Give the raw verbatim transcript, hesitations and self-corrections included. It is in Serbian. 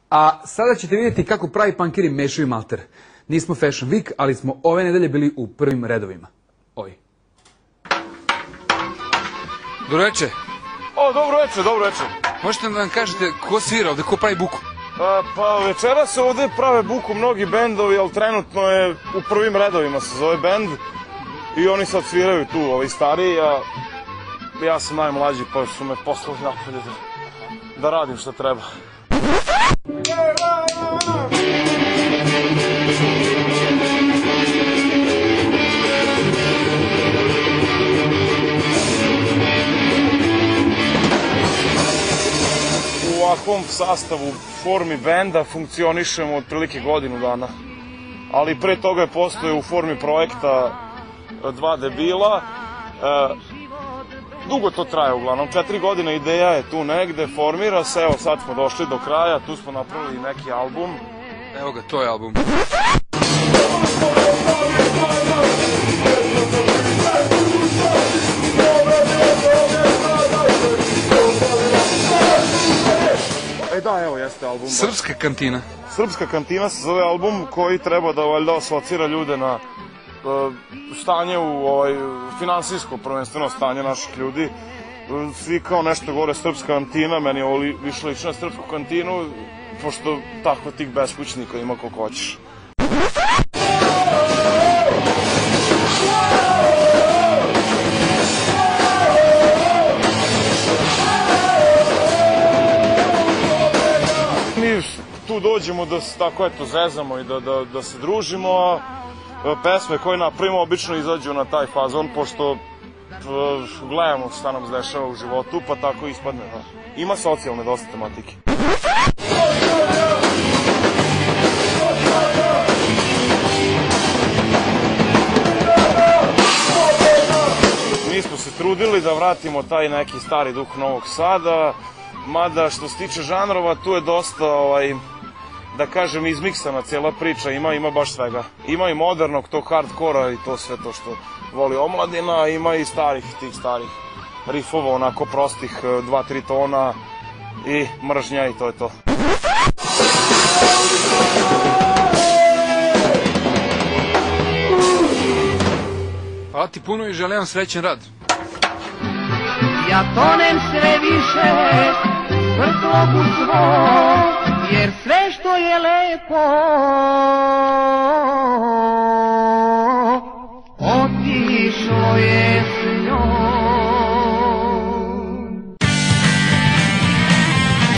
A sada ćete vidjeti kako pravi punkiri mešaju malter. Nismo Fashion Week, ali smo ove nedelje bili u prvim redovima. Ovi. Dobro večer. O, dobro večer, dobro večer. Možete da nam kažete ko svira ovde, ko pravi buku? Pa večera se ovde prave buku mnogi bendovi, ali trenutno je u prvim redovima se zove bend. I oni sad sviraju tu, ovi stariji, a ja sam najmlađi pa su me poslali napolje da radim što treba. U ovakvom sastavu, formi benda funkcionišemo otprilike godinu dana. Ali pre toga je postoje u formi projekta Dva debila. Dugo to traje uglavnom, četiri godine ideja je tu negde, formira se, evo sad smo došli do kraja, tu smo napravili neki album. Evo ga, to je album. E da, evo jeste album. Srpska kantina. Srpska kantina se zove album koji treba da valjda asocira ljude na stanje u finansijsko prvenstveno stanje naših ljudi. Svi kao nešto govore srpska kantina, meni je ovo više lično na srpsku kantinu, pošto tako tih beskućnika ima koliko hoćeš. Mi tu dođemo da se tako eto zezamo i da se družimo. Pesme koje napravimo obično izađu na taj fazon, pošto gledamo šta nam se dešava u životu, pa tako ispadne. Ima socijalne dosta tematike. Mi smo se trudili da vratimo taj neki stari duh Novog Sada, mada što se tiče žanrova tu je dosta da kažem, izmiksana cijela priča, ima, ima baš svega. Ima i modernog, tog hardkora i to sve to što voli omladina, ima i starih, tih starih rifova, onako prostih, dva, tri tona i mržnja i to je to. Hvala ti puno i želim vam srećen rad. Ja tonem sve više vrtlogu svoj, jer sve što je lepo